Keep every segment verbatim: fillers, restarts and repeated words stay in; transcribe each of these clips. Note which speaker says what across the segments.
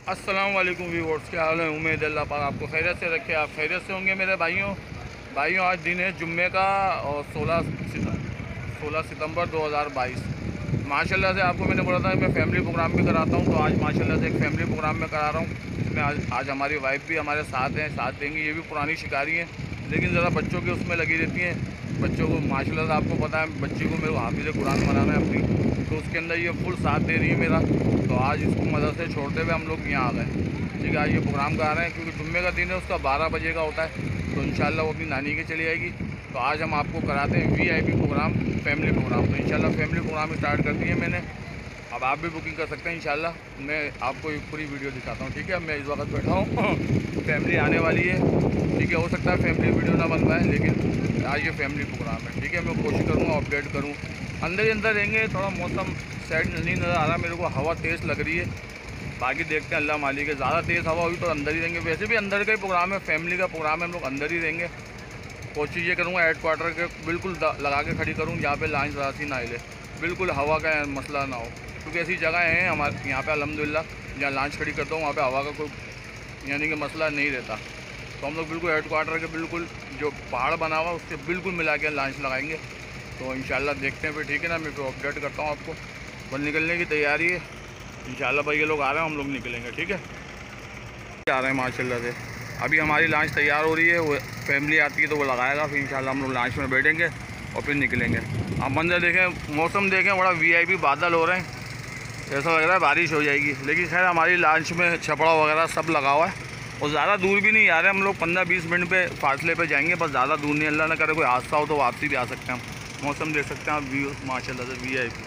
Speaker 1: अस्सलाम वालेकुम व्यूअर्स, क्या हाल है। उम्मीद अल्लाह पाक आपको खैरियत से रखे, आप खैरियत से होंगे मेरे भाइयों। भाइयों आज दिन है जुम्मे का और सोलह सोलह सितंबर दो हज़ार बाईस। माशाल्लाह से आपको मैंने बोला था मैं फैमिली प्रोग्राम भी कराता हूं, तो आज माशाल्लाह से एक फैमिली प्रोग्राम में करा रहा हूं। इसमें आज आज हमारी वाइफ भी हमारे साथ हैं, साथ देंगी। ये भी पुरानी शिकारी हैं, लेकिन ज़रा बच्चों के उसमें लगी रहती हैं। बच्चों को माशाल्लाह से आपको पता है बच्ची को मेरे को हाफिज़ कुरान बनाना है अपनी, तो उसके अंदर ये फुल साथ दे रही है मेरा। तो आज इसको मदद से छोड़ते हुए हम लोग यहाँ आ गए। ठीक है, आज ये प्रोग्राम करा रहे हैं क्योंकि जुम्मे का दिन है, उसका बारह बजे का होता है, तो इंशाल्लाह वो अपनी नानी के चली आएगी। तो आज हम आपको कराते हैं वीआईपी प्रोग्राम, फैमिली प्रोग्राम। तो इंशाल्लाह फैमिली प्रोग्राम स्टार्ट कर दिए मैंने, अब आप भी बुकिंग कर सकते हैं इंशाल्लाह। मैं आपको एक पूरी वीडियो दिखाता हूँ। ठीक है, मैं इस वक्त बैठा हूँ, फैमिली आने वाली है। ठीक है, हो सकता है फैमिली वीडियो ना बन पाए, लेकिन आज ये फैमिली प्रोग्राम है। ठीक है, मैं कोशिश करूँगा अपडेट करूँ। अंदर ही अंदर रहेंगे, थोड़ा मौसम साइड नहीं नज़र आ रहा मेरे को, हवा तेज़ लग रही है। बाकी देखते हैं, अल्लाह मालिक है। ज़्यादा तेज़ हवा हुई तो अंदर ही रहेंगे। वैसे भी अंदर का ही प्रोग्राम है, फैमिली का प्रोग्राम है, हम लोग अंदर ही रहेंगे। कोशिश ये करूँगा हेड क्वार्टर के बिल्कुल लगा के खड़ी करूँ, जहाँ पे लाइन ज़रा ना हिले, बिल्कुल हवा का मसला ना हो। क्योंकि ऐसी जगह हैं हमारे यहाँ पे अल्हम्दुलिल्लाह, जहाँ लॉन्च खड़ी करता हूँ वहाँ पे हवा का कोई यानी कि मसला नहीं रहता। तो हम लोग बिल्कुल हेड क्वार्टर के बिल्कुल जो पहाड़ बना हुआ उससे बिल्कुल मिला के लॉन्च लगाएंगे। तो इंशाल्लाह देखते हैं फिर। ठीक है ना, मैं फिर अपडेट करता हूँ आपको। बस निकलने की तैयारी है इंशाल्लाह। भाई ये लोग आ रहे हैं, हम लोग निकलेंगे। ठीक है, आ रहे हैं माशाल्लाह से। अभी हमारी लॉन्च तैयार हो रही है, वो फैमिली आती है तो वो लगाएगा, फिर इंशाल्लाह हम लोग लॉन्च में बैठेंगे और फिर निकलेंगे। आप मंजर देखें, मौसम देखें, बड़ा वीआईपी बादल हो रहे हैं, ऐसा लग रहा है बारिश हो जाएगी। लेकिन खैर हमारी लॉन्च में छपड़ा वगैरह सब लगा हुआ है और ज़्यादा दूर भी नहीं आ रहे हम लोग, पंद्रह बीस मिनट पे फासले पे जाएंगे, बस ज़्यादा दूर नहीं। अल्लाह ना करे कोई हादसा हो तो वापसी भी आ सकते हैं हम। मौसम देख सकते हैं आप, व्यू माशाल्लाह से वीआईपी,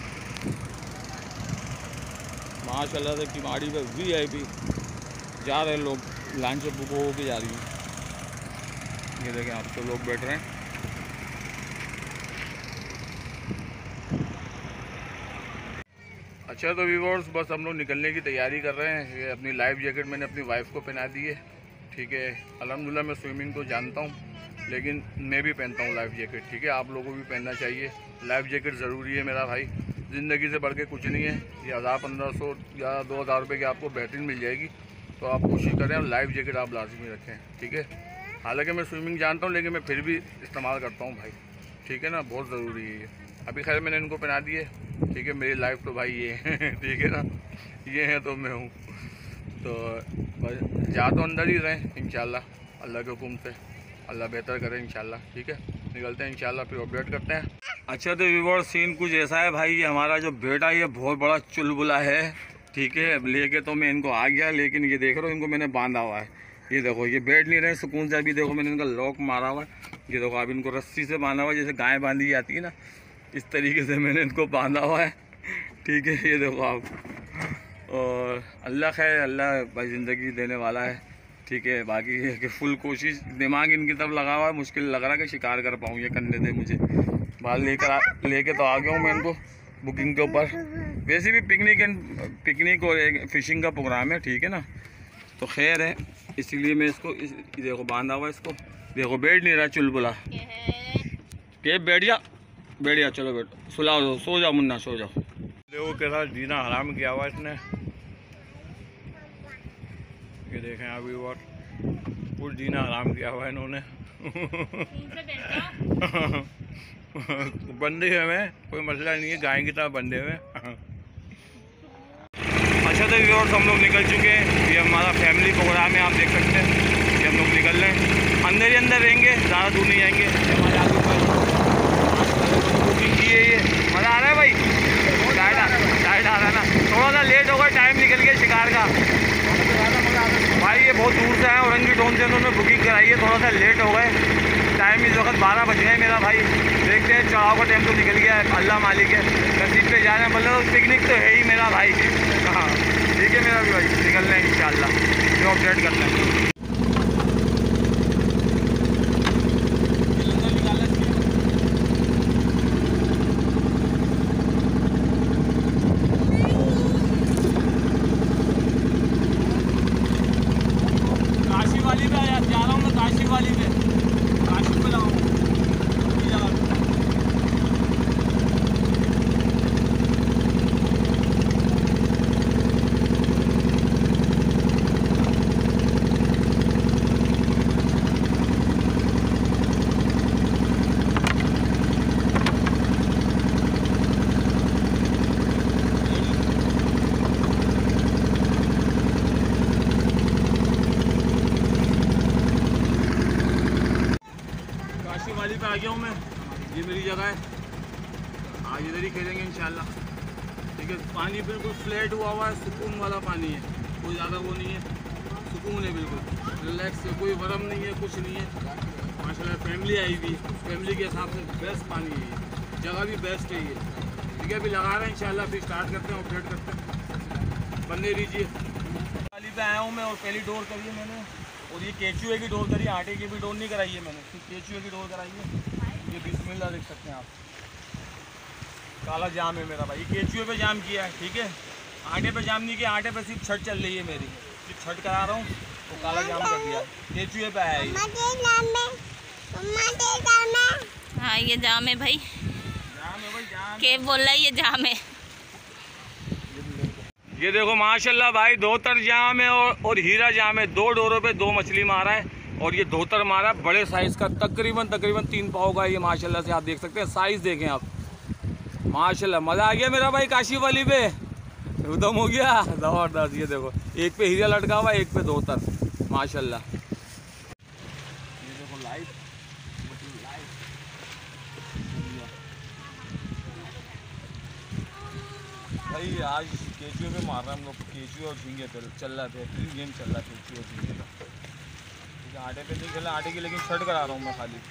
Speaker 1: माशाल्लाह से किमाड़ी पे वीआईपी जा रहे हैं लोग, लॉन्च से बुक हो के जा रही है। ये देखें आप तो लोग बैठ रहे हैं। अच्छा तो व्यूअर्स, बस हम लोग निकलने की तैयारी कर रहे हैं। ये अपनी लाइफ जैकेट मैंने अपनी वाइफ को पहना दी है। ठीक है, अल्हम्दुलिल्लाह मैं स्विमिंग तो जानता हूँ, लेकिन मैं भी पहनता हूँ लाइफ जैकेट। ठीक है, आप लोगों को भी पहनना चाहिए। लाइफ जैकेट ज़रूरी है मेरा भाई, ज़िंदगी से बढ़ के कुछ नहीं है। ये हज़ार पंद्रह सौ या दो हज़ार रुपये की आपको बेहतरीन मिल जाएगी, तो आप कोशिश करें लाइफ जैकेट आप लाजमी रखें। ठीक है, हालांकि मैं स्विमिंग जानता हूँ, लेकिन मैं फिर भी इस्तेमाल करता हूँ भाई। ठीक है ना, बहुत ज़रूरी है ये। अभी खैर मैंने इनको पहना दी है। ठीक है, मेरी लाइफ तो भाई ये है। ठीक है ना, ये है तो मैं हूँ। तो बस जा तो अंदर ही रहें इंशाल्लाह, अल्लाह के हुक्म से। अल्लाह बेहतर करे इंशाल्लाह। ठीक है, निकलते हैं इंशाल्लाह, फिर अपडेट करते हैं। अच्छा तो व्यूअर्स, सीन कुछ ऐसा है भाई, ये हमारा जो बेटा ये बहुत बड़ा चुलबुला है। ठीक है, लेके तो मैं इनको आ गया, लेकिन ये देख रहा हूँ इनको मैंने बांधा हुआ है। ये देखो ये बैठ नहीं रहे सुकून से। अभी देखो मैंने इनका लॉक मारा हुआ है। ये देखो अभी इनको रस्सी से बांधा हुआ है, जैसे गाय बांधी जाती है ना, इस तरीके से मैंने इनको बांधा हुआ है। ठीक है, ये देखो आप। और अल्लाह खैर, अल्लाह भाई ज़िंदगी देने वाला है। ठीक है, बाकी है कि फुल कोशिश, दिमाग इनकी तरफ लगा हुआ है। मुश्किल लग रहा है कि शिकार कर पाऊँ, ये करने दे मुझे। बाहर लेकर लेके तो आ गया हूँ मैं इनको बुकिंग के ऊपर। वैसे भी पिकनिक एंड पिकनिक और फिशिंग का प्रोग्राम है। ठीक है ना, तो खैर है, इसीलिए मैं इसको इस, देखो बांधा हुआ इसको। देखो बैठ नहीं रहा चुलबुला, के बैठ जा बैठ जा, चलो बैठो, सुलाओ दो, सो जाओ मुन्ना, सो जाओ। देखो कैसा जीना हराम किया हुआ इसने। ये देखें अभी और फुल जीना हराम किया हुआ है इन्होंने। बंधे हुए हैं, कोई मसला नहीं है, गाय की तरह बंधे हुए। अच्छा तो व्यूअर्स, हम लोग निकल चुके हैं। ये हमारा फैमिली प्रोग्राम है, आप देख सकते हैं। ये हम लोग निकल रहे हैं, अंदर ही अंदर रहेंगे, ज़्यादा दूर नहीं जाएंगे। हमारे आगे बुकिंग की है ये। मज़ा आ रहा है भाई, टाइट टाइट आ रहा है ना, थोड़ा सा लेट होगा, टाइम निकल गया शिकार का भाई। ये बहुत दूर से आए, औरंगी टोन से उन्होंने बुकिंग कराई है, थोड़ा सा लेट हो गए। टाइम इस वक्त बारह बज गए मेरा भाई। देखते हैं, चढ़ाव का टाइम तो निकल गया है, अल्लाह मालिक है। नसीब पे जा रहे हैं, मतलब पिकनिक तो है ही मेरा भाई। हाँ ठीक है मेरा भी भाई, निकल रहे हैं इंशाल्लाह, जो अपडेट करते हैं। काशी वाली पे जा रहा हूँ मैं, काशी वाली पे, काशी पे जाऊँ। में, ये मेरी जगह है, आज इधर ही खेलेंगे इंशाल्लाह। ठीक है, पानी बिल्कुल फ्लैट हुआ हुआ है, सुकून वाला पानी है, कोई ज़्यादा वो नहीं है, सुकून है बिल्कुल, रिलैक्स है, कोई गरम नहीं है, कुछ नहीं है माशाल्लाह। फैमिली आई भी, फैमिली के हिसाब से बेस्ट पानी है, जगह भी बेस्ट है ये। ठीक है, अभी लगा रहे हैं इंशाल्लाह, फिर स्टार्ट करते हैं, ऑपरेट करते हैं। बनने दीजिए। वाली पे आया हूँ मैं और पहली डोर करी है मैंने, और ये केचुए की डोर करी, आटे की भी डोर नहीं कराई है मैंने, सिर्फ केचुए की डोर कराई है। ये बिस्मिल्लाह देख सकते हैं आप, काला जाम है मेरा भाई, केचुए पे जाम किया है। ठीक है, आटे पे जाम नहीं किया, आटे पे सिर्फ छत चल रही है मेरी, सिर्फ छत करा रहा हूँ तो काला जाम कर दिया। केचुए पे आया ये।
Speaker 2: हाँ ये जाम है भाई,
Speaker 1: जाम है भाई, जाम
Speaker 2: के बोल रहा है ये जाम है।
Speaker 1: ये देखो माशाल्लाह भाई, धोतर जाम है और, और हीरा जाम है। दो डोरों पे दो मछली मारा है, और ये धोतर मारा है बड़े साइज का, तकरीबन तकरीबन तीन पाव का ये माशाल्लाह से। आप देख सकते हैं साइज, देखें आप माशाल्लाह। मज़ा आ गया मेरा भाई काशी वाली पे, उदम हो गया ज़बरदस्त। ये देखो, एक पे हीरा लटका हुआ, एक पे धोतर माशाल्लाह। ये देखो लाइट, भाई आज केचुए पे मार रहे हैं हम लोग, केचुए और झींगे पे चल रहा है, बेहतरीन गेम चल रहा है केचुए और झींगे का। ठीक है, आटे पे नहीं खेला, आटे की लेकिन छट करा रहा हूँ मैं खाली।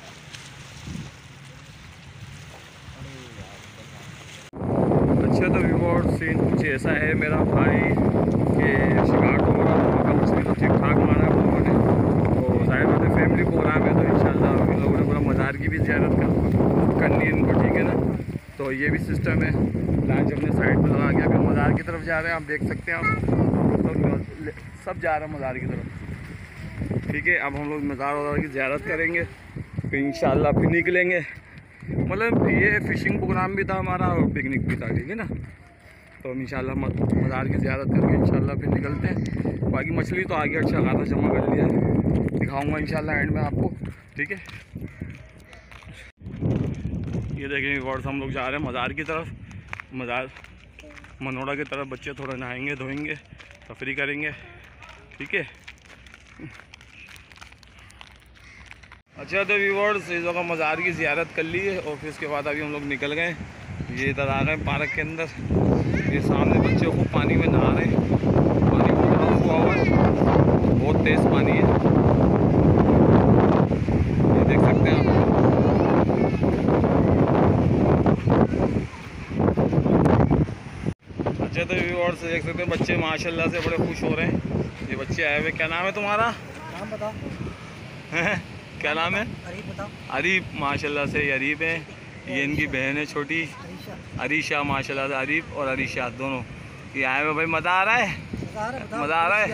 Speaker 1: अच्छा तो व्यूअर्स सीन कुछ ऐसा है मेरा भाई कि शिकार तो मारा, मौका मछली तो ठीक ठाक मारा है लोगों ने, तो जाहिर बात है फैमिली प्रोग्राम है तो इंशाल्लाह इन लोगों ने पूरा मज़ार की भी ज़ियारत कर करनी है इनको। ठीक है ना, तो ये भी सिस्टम है। लॉन्च अपने साइड पर लगा के अभी मज़ार की तरफ जा रहे हैं, आप देख सकते हैं आप, सब सब जा रहे हैं मज़ार की तरफ। ठीक है, अब हम लोग मज़ार वज़ार की ज़ियारत करेंगे, फिर इंशाल्लाह फिर निकलेंगे। मतलब ये फ़िशिंग प्रोग्राम भी था हमारा और पिकनिक भी था। ठीक है ना, तो हम इंशाल्लाह मज़ार की ज़ियारत करके इंशाल्लाह फिर निकलते हैं। बाकी मछली तो आगे अच्छा खासा जमा कर लिया है, दिखाऊंगा इंशाल्लाह एंड में आपको। ठीक है, ये देखेंगे गौर से हम लोग जा रहे हैं मज़ार की तरफ, मज़ार मनोड़ा की तरफ। बच्चे थोड़ा नहाएंगे धोएंगे, तफरी करेंगे। ठीक है, अच्छा तो व्यूअर्स इस जगह मज़ार की ज़ियारत कर ली है और फिर उसके बाद अभी हम लोग निकल गए। ये इधर आ गए पार्क के अंदर, ये सामने बच्चे खूब पानी में नहा रहे हैं, पानी बहुत हुआ हुआ है, बहुत तेज़ पानी है, ये देख सकते हैं आप। अच्छा तो व्यूअर्स देख सकते हैं बच्चे माशाल्लाह से बड़े खुश हो रहे हैं। ये बच्चे आए हुए, क्या नाम है तुम्हारा?
Speaker 3: नाम बताओ।
Speaker 1: क्या नाम है?
Speaker 3: अरीब बताओ।
Speaker 1: अरीब, माशाल्लाह से ये अरीब है, ये इनकी बहन है छोटी अरीशा, माशाल्लाह से अरीब और अरीशा दोनों ये आए हुए। भाई मज़ा आ रहा है? मज़ा आ रहा है,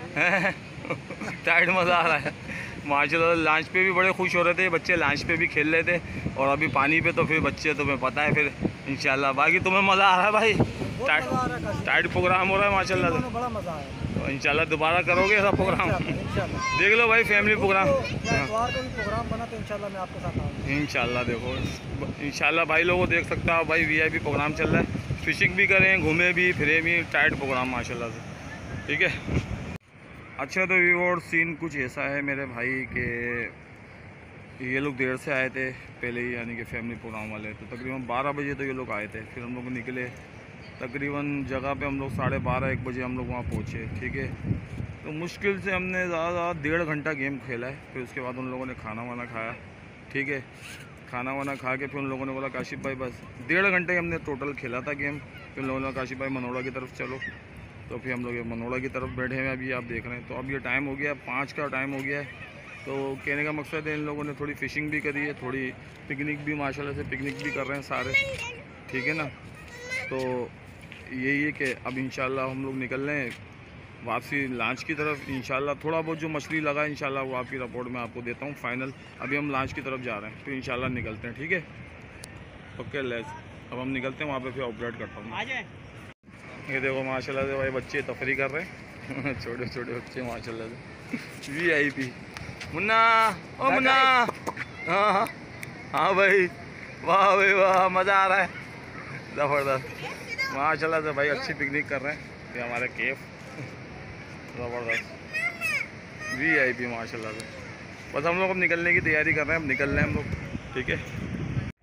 Speaker 1: टाइट मज़ा आ रहा है माशाल्लाह। लॉन्च पे भी बड़े खुश हो रहे थे बच्चे, लॉन्च पे भी खेल रहे थे, और अभी पानी पे तो फिर बच्चे तुम्हें पता है फिर इंशाल्लाह। बाकी तुम्हें मज़ा आ रहा है भाई? टाइट टाइट प्रोग्राम हो रहा है माशाल्लाह से,
Speaker 3: बड़ा मज़ा आया।
Speaker 1: तो इंशाल्लाह दोबारा करोगे ऐसा प्रोग्राम? देख लो भाई फैमिली प्रोग्राम,
Speaker 3: प्रोग्राम बना तो इंशाल्लाह मैं आपके साथ आऊँगा
Speaker 1: इंशाल्लाह। देखो इंशाल्लाह भाई लोगों देख सकता हो भाई, वीआईपी प्रोग्राम चल रहा है, फिशिंग भी करें, घूमे भी फिरे भी, टाइट प्रोग्राम माशाल्लाह से। ठीक है, अच्छा तो व्यूअर्स सीन कुछ ऐसा है मेरे भाई कि ये लोग देर से आए थे पहले ही, यानी कि फैमिली प्रोग्राम वाले, तो तकरीबन बारह बजे तो ये लोग आए थे, फिर हम लोग निकले तकरीबन जगह पे हम लोग साढ़े बारह एक बजे हम लोग वहाँ पहुँचे। ठीक है, तो मुश्किल से हमने ज़्यादा डेढ़ घंटा गेम खेला है, फिर उसके बाद उन लोगों ने खाना वाना खाया। ठीक है, खाना वाना खा के फिर उन लोगों ने बोला काशिफ भाई बस डेढ़ घंटे ही हमने टोटल खेला था गेम, फिर उन लोगों ने काशिफ भाई मनोड़ा की तरफ चलो, तो फिर हम लोग मनोड़ा की तरफ बैठे हैं अभी, आप देख रहे हैं। तो अब ये टाइम हो गया, पाँच का टाइम हो गया है, तो कहने का मकसद है इन लोगों ने थोड़ी फ़िशिंग भी करी है, थोड़ी पिकनिक भी माशाल्लाह से पिकनिक भी कर रहे हैं सारे। ठीक है ना, तो यही है कि अब इंशाल्लाह हम लोग निकल रहे हैं वापसी लॉन्च की तरफ। इंशाल्लाह थोड़ा बहुत जो मछली लगा है इंशाल्लाह वो आपकी रिपोर्ट में आपको देता हूँ फाइनल। अभी हम लॉन्च की तरफ जा रहे हैं, फिर इंशाल्लाह निकलते हैं। ठीक है, ओके लेट्स, अब हम निकलते हैं वहाँ पे, फिर ऑपरेट करता हूँ। ये देखो माशाल्लाह से भाई बच्चे तफरी कर रहे हैं छोटे छोटे बच्चे माशाल्लाह से, वी आई पी। मुन्ना, ओ मुन्ना, हाँ हाँ हाँ भाई, वाह भाई वाह, मज़ा आ रहा है ज़बरदस्त माशाल्लाह से भाई, अच्छी पिकनिक कर रहे हैं। ये हमारे केफ ज़बरदस्त वी आई पी माशाल्लाह से। बस हम लोग अब निकलने की तैयारी कर रहे हैं, अब निकल रहे हैं हम लोग। ठीक है।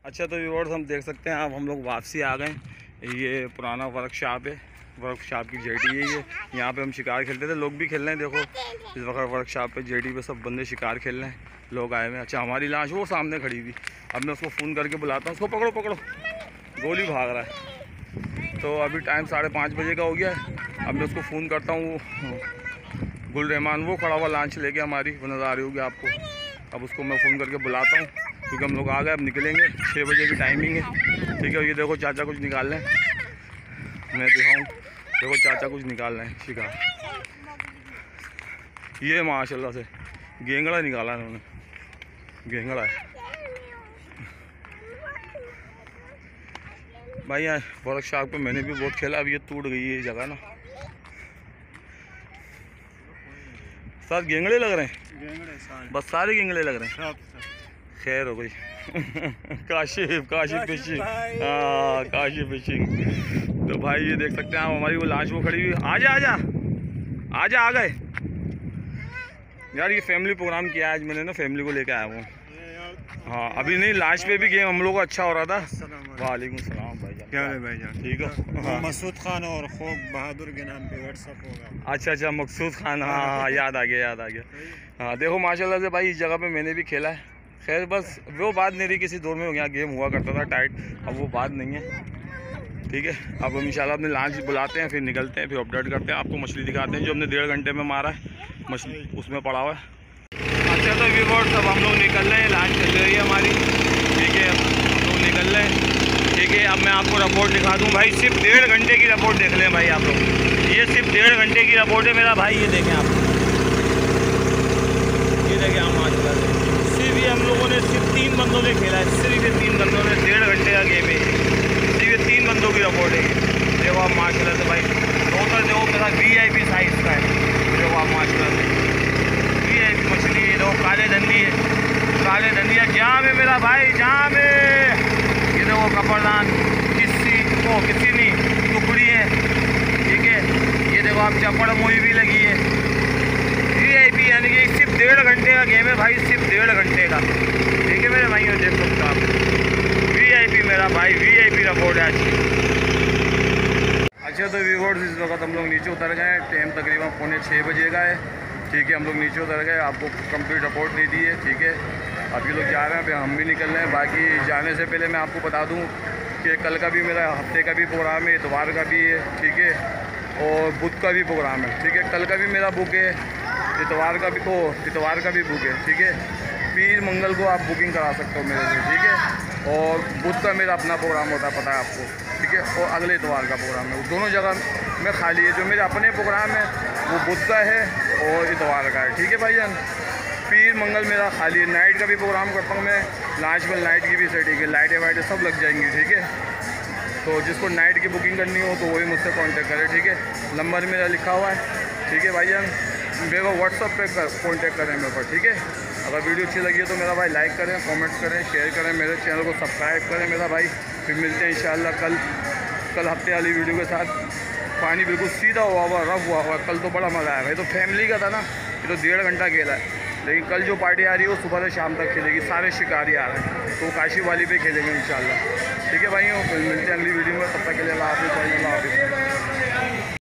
Speaker 1: अच्छा तो व्यूअर्स हम देख सकते हैं अब हम लोग वापसी आ गए। ये पुराना वर्कशॉप है, वर्कशॉप की जेटी है ये। यहाँ पे हम शिकार खेलते थे, लोग भी खेल रहे हैं। देखो इस वक्त वर्कशॉप पे जेटी पे सब बंदे शिकार खेल रहे हैं, लोग आए हुए हैं। अच्छा हमारी लाश वो सामने खड़ी थी। अब मैं उसको फ़ोन करके बुलाता हूँ, उसको पकड़ो पकड़ो, गोली भाग रहा है। तो अभी टाइम साढ़े पाँच बजे का हो गया है। अब मैं उसको फ़ोन करता हूँ, गुल रहमान वो खड़ा हुआ लांच लेके हमारी, वो नज़र आ रही होगी आपको। अब उसको मैं फ़ोन करके बुलाता हूँ क्योंकि हम लोग आ गए, अब निकलेंगे। छः बजे की टाइमिंग है, ठीक है। ये देखो चाचा कुछ निकाल रहे हैं, मैं दिखाऊँ। देखो चाचा कुछ निकाल रहे हैं शिकार। ये माशाल्लाह से गेंगड़ा निकाला इन्होंने, गेंगड़ा है भाई। यहाँ वर्कशॉप पे मैंने भी बहुत खेला, अब ये टूट गई है ये जगह ना। साथ गेंगड़े लग रहे हैं,
Speaker 3: गेंगड़े सारे,
Speaker 1: बस सारे गेंगड़े लग रहे हैं।
Speaker 3: सब
Speaker 1: खैर हो गई। काशिफ काशिफ फिशिंग, हाँ काशिफ फिशिंग। तो भाई ये देख सकते हैं आप, हमारी वो लाश वो खड़ी हुई। आजा आजा आजा आ गए यार। ये फैमिली प्रोग्राम किया आज मैंने ना, फैमिली को लेकर आया हूँ। हाँ अभी नहीं, लाश पे भी गेम हम लोग का अच्छा हो रहा था। वालेकुम सलाम भाईजान,
Speaker 3: क्या है भाईजान?
Speaker 1: ठीक है। हाँ
Speaker 3: मसूद खान और खोक बहादुर के नाम पे व्हाट्सअप होगा।
Speaker 1: अच्छा अच्छा मकसूद खान, हाँ हाँ याद आ गया याद आ गया। हाँ देखो माशाल्लाह से भाई इस जगह पे मैंने भी खेला है। खैर बस वो बात नहीं रही, किसी दौर में यहाँ गेम हुआ करता था टाइट, अब वो बात नहीं है, ठीक है। अब हम इंशाल्लाह अपने लांच बुलाते हैं, फिर निकलते हैं, फिर अपडेट करते हैं, आपको मछली दिखाते हैं जो हमने डेढ़ घंटे में मारा है, मछली उसमें पड़ा हुआ है। अच्छा तो व्यूअर्स अब हम लोग निकल रहे हैं, लांच चल रही है हमारी, ठीक है। हम लोग निकल रहे हैं, ठीक है। अब मैं आपको रिपोर्ट दिखा दूँ भाई, सिर्फ डेढ़ घंटे की रिपोर्ट देख लें भाई आप लोग। ये सिर्फ डेढ़ घंटे की रिपोर्ट है मेरा भाई, ये देखें आप, ये देखें आप माशाल्लाह से। सिर्फ ये हम लोगों ने सिर्फ तीन बंदों ने खेला है, सिर्फ ये तीन बंदों ने, डेढ़ घंटे का गेम है, सिर्फ ये तीन बंदों की रिपोर्ट है। देखो आप माशाल्लाह से भाई, टोटल देखो मेरा वी आई पी साइज़ का है। देखो आप माशाल्लाह से वी आई पी मछली है। देखो काले धंधी है, काले धंधिया जाम है मेरा भाई, जाम है। ये देखो कपड़दान, किसी ओ किसी नहीं टुकड़ी है, ठीक है। ये देखो आप चपड़ मोई भी लगी है। वी आई पी यानी कि सिर्फ डेढ़ घंटे का गेम है भाई, सिर्फ डेढ़ घंटे का, ठीक है मेरे भाई। देख सकते हो आप, वी आई पी मेरा भाई, वी आई पी रिपोर्ट है आज। अच्छा तो व्यूअर्स इस वक्त हम लोग नीचे उतर गए हैं, टाइम तकरीबन पौने छः बजे का है, ठीक है। हम लोग नीचे उतर गए, आपको कंप्लीट रिपोर्ट दे दी है, ठीक है। अब ये लोग जा रहे हैं, फिर हम भी निकल रहे हैं। बाकी जाने से पहले मैं आपको बता दूं कि कल का भी मेरा हफ्ते का भी प्रोग्राम है, इतवार का भी है, ठीक है, और बुध का भी प्रोग्राम है, ठीक है। कल का भी मेरा बुक है, इतवार का भी, ओ इतवार का भी बुक है, ठीक है। पीर मंगल को आप बुकिंग करा सकते हो मेरे से, ठीक है। और बुध का मेरा अपना प्रोग्राम होता है, पता है आपको, ठीक है। और अगले इतवार का प्रोग्राम है, दोनों जगह में खाली है। जो मेरे अपने प्रोग्राम है वो बुध का है और इतवार का है, ठीक है भाईजान। पीर मंगल मेरा खाली है। नाइट का भी प्रोग्राम करता हूँ मैं, लांच में नाइट की भी सेटिंग है, लाइटें वाइटें सब लग जाएंगी, ठीक है। तो जिसको नाइट की बुकिंग करनी हो तो वही मुझसे कांटेक्ट करे, ठीक है। नंबर मेरा लिखा हुआ है, ठीक है भाईजान। मेरे को व्हाट्सअप पे कांटेक्ट करें मेरे पर, ठीक है। अगर वीडियो अच्छी लगी है तो मेरा भाई लाइक करें, कमेंट्स करें, शेयर करें, मेरे चैनल को सब्सक्राइब करें मेरा भाई। फिर मिलते हैं इंशाल्लाह कल कल हफ्ते वाली वीडियो के साथ। पानी बिल्कुल सीधा हुआ हुआ, रफ हुआ हुआ, कल तो बड़ा मज़ा आएगा। ये तो फैमिली का था ना, ये तो डेढ़ घंटा खेला है, लेकिन कल जो पार्टी आ रही है वो सुबह से शाम तक खेलेगी, सारे शिकारी आ रहे हैं, तो काशी वाली पे खेलेंगे इंशाल्लाह, ठीक है भाइयों। मिलते हैं अगली वीडियो में, तब तक के लिए अल्लाह हाफ़िज़।